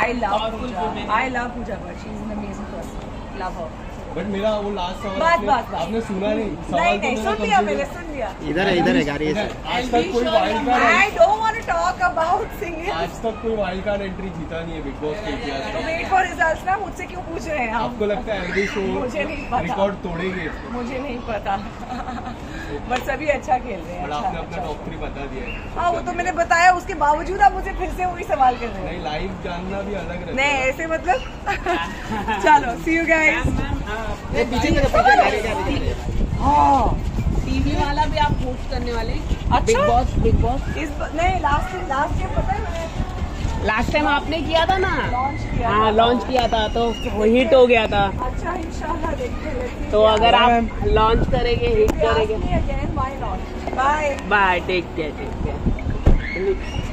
I love Pooja Bhatt. She is an amazing person. Love her. But मेरा वो last सवाल आपने सुना नहीं? नहीं सुन लिया मैंने, सुन लिया। इधर है गाड़ी है। आज तक कोई wild card, I don't want to talk about singing. आज तक कोई वाइल्ड कार्ड एंट्री जीता नहीं है बिग बॉस के इतिहास में। वेट फॉर रिजल्ट्स ना, मुझसे क्यों पूछ रहे हैं आप? आपको लगता है एवरी शो मुझे नहीं पता, रिकॉर्ड तोड़ेंगे? मुझे नहीं पता। बट सभी अच्छा खेल रहे हैं। बट आपने अपना टॉप 3 बता दिया है। हाँ वो तो मैंने बताया, उसके बावजूद आप मुझे फिर से वही सवाल कर रहे हैं। नहीं, लाइव जानना भी अलग रहता है। नहीं ऐसे मतलब। चलो सी यू गाइस। हाँ टीवी वाला भी आप होस्ट करने वाले? अच्छा बिग बॉस नहीं, लास्ट टाइम पता है मैंने लास्ट टाइम आपने किया था ना? लॉन्च किया। हाँ लॉन्च किया था तो वो हिट हो गया था। अच्छा इंशाल्लाह देखते। तो अगर आप लॉन्च करेंगे, हिट करेंगे। Bye bye. Bye, take care.